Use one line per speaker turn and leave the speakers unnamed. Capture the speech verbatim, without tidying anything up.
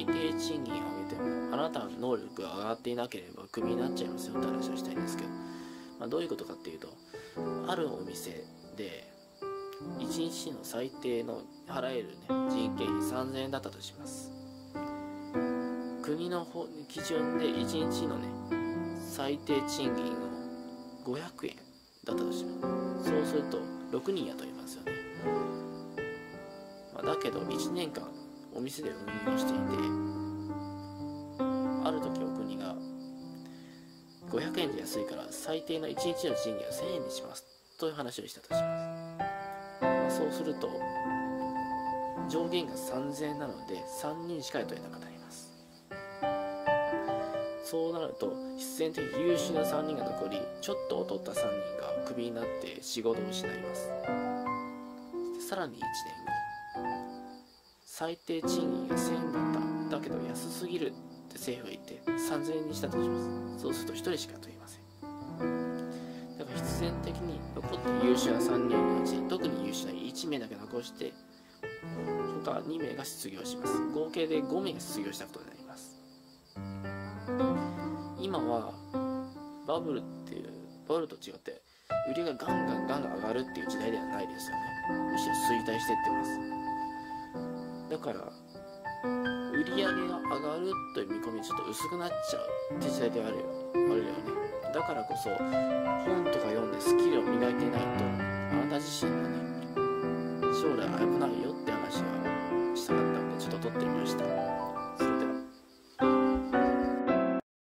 最低賃金を上げてもあなたの能力が上がっていなければクビになっちゃいますよって話をしたいんですけど、まあ、どういうことかっていうと、あるお店でいちにちの最低の払える、ね、人件費さんぜんえんだったとします。国の基準でいちにちのね最低賃金をごひゃくえんだったとします。そうするとろくにん雇いますよね。まあ、だけどいちねんかんお店で運営をしていて、ある時お国がごひゃくえんで安いから最低のいちにちの賃金をせんえんにしますという話をしたとします。まあ、そうすると上限がさんぜんえんなのでさんにんしか雇えなくなります。そうなると必然的に優秀なさんにんが残り、ちょっと劣ったさんにんがクビになって仕事を失います。さらにいちねんご、最低賃金がせんえんだった、だけど安すぎるって政府が言ってさんぜんえんにしたとします。そうするとひとりしか雇いません。だから必然的に残って優秀なさんにんのうち、特に優秀ないちめいだけ残して他にめいが失業します。合計でごめいが失業したことになります。今はバブルっていうバブルと違って売りがガンガンガンガン上がるっていう時代ではないですよね。むしろ衰退していってます。だから売り上げが上がるという見込みちょっと薄くなっちゃうって時代ではあるよあるよね。だからこそ本とか読んでスキルを磨いていないとあなた自身がね将来危ないよって話がしたかったのでちょっと撮ってみました。